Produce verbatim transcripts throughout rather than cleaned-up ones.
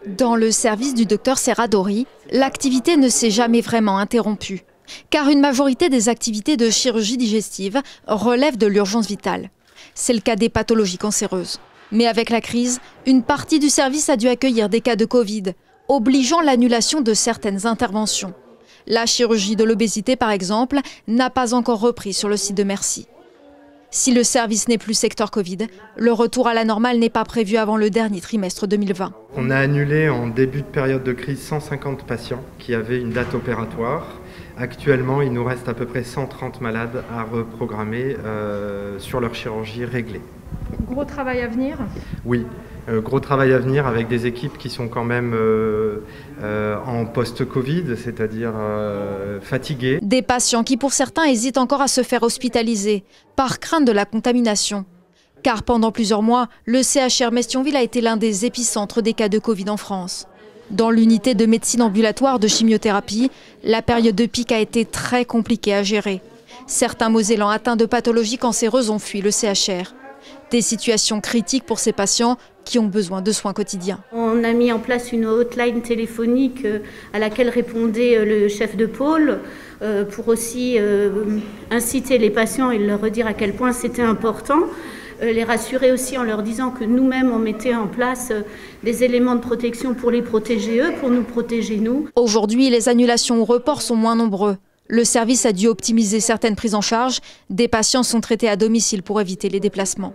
Dans le service du docteur Serradori, l'activité ne s'est jamais vraiment interrompue, car une majorité des activités de chirurgie digestive relèvent de l'urgence vitale. C'est le cas des pathologies cancéreuses. Mais avec la crise, une partie du service a dû accueillir des cas de Covid, obligeant l'annulation de certaines interventions. La chirurgie de l'obésité, par exemple, n'a pas encore repris sur le site de Mercy. Si le service n'est plus secteur Covid, le retour à la normale n'est pas prévu avant le dernier trimestre deux mille vingt. On a annulé en début de période de crise cent cinquante patients qui avaient une date opératoire. Actuellement, il nous reste à peu près cent trente malades à reprogrammer euh, sur leur chirurgie réglée. Gros travail à venir ? Oui, euh, gros travail à venir avec des équipes qui sont quand même euh, euh, en post-Covid, c'est-à-dire euh, fatiguées. Des patients qui, pour certains, hésitent encore à se faire hospitaliser par crainte de la contamination. Car pendant plusieurs mois, le C H R Metz-Thionville a été l'un des épicentres des cas de Covid en France. Dans l'unité de médecine ambulatoire de chimiothérapie, la période de pic a été très compliquée à gérer. Certains Mosellans atteints de pathologies cancéreuses ont fui le C H R. Des situations critiques pour ces patients qui ont besoin de soins quotidiens. On a mis en place une hotline téléphonique à laquelle répondait le chef de pôle pour aussi inciter les patients et leur redire à quel point c'était important. Les rassurer aussi en leur disant que nous-mêmes, on mettait en place des éléments de protection pour les protéger eux, pour nous protéger nous. Aujourd'hui, les annulations ou reports sont moins nombreux. Le service a dû optimiser certaines prises en charge. Des patients sont traités à domicile pour éviter les déplacements.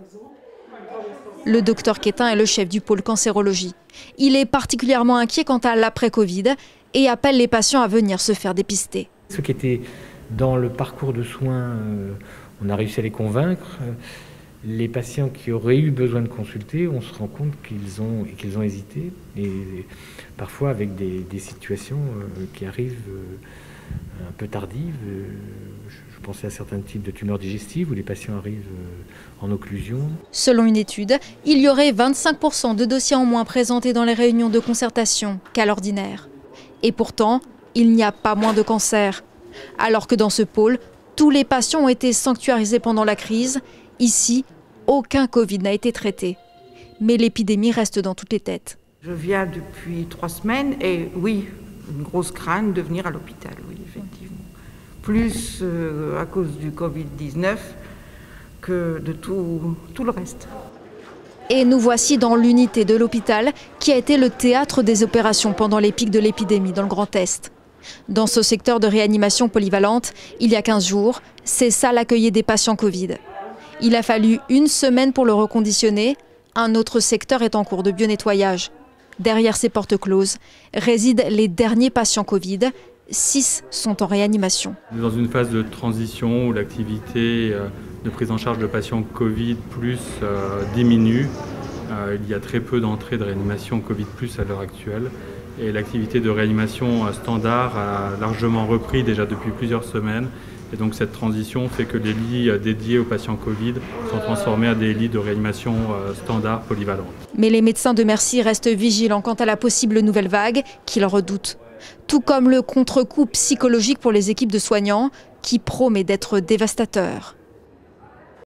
Le docteur Quétin est le chef du pôle cancérologie. Il est particulièrement inquiet quant à l'après-Covid et appelle les patients à venir se faire dépister. Ceux qui étaient dans le parcours de soins, euh, on a réussi à les convaincre. Les patients qui auraient eu besoin de consulter, on se rend compte qu'ils ont, qu'ils ont hésité, et parfois avec des, des situations euh, qui arrivent euh, un peu tardives. Euh, je pensais à certains types de tumeurs digestives où les patients arrivent euh, en occlusion. Selon une étude, il y aurait vingt-cinq pour cent de dossiers en moins présentés dans les réunions de concertation qu'à l'ordinaire. Et pourtant, il n'y a pas moins de cancers. Alors que dans ce pôle, tous les patients ont été sanctuarisés pendant la crise. Ici, aucun Covid n'a été traité. Mais l'épidémie reste dans toutes les têtes. Je viens depuis trois semaines et oui, une grosse crainte de venir à l'hôpital, oui, effectivement. Plus euh, à cause du Covid dix-neuf que de tout, tout le reste. Et nous voici dans l'unité de l'hôpital qui a été le théâtre des opérations pendant les pics de l'épidémie dans le Grand Est. Dans ce secteur de réanimation polyvalente, il y a quinze jours, ces salles accueillaient des patients Covid. Il a fallu une semaine pour le reconditionner. Un autre secteur est en cours de bio-nettoyage. Derrière ces portes closes résident les derniers patients Covid. Six sont en réanimation. Dans une phase de transition où l'activité de prise en charge de patients Covid plus euh, diminue. Euh, il y a très peu d'entrées de réanimation Covid plus à l'heure actuelle. Et l'activité de réanimation standard a largement repris déjà depuis plusieurs semaines. Et donc cette transition fait que les lits dédiés aux patients Covid sont transformés à des lits de réanimation standard polyvalents. Mais les médecins de Mercy restent vigilants quant à la possible nouvelle vague qu'ils redoutent. Tout comme le contre-coup psychologique pour les équipes de soignants qui promet d'être dévastateur.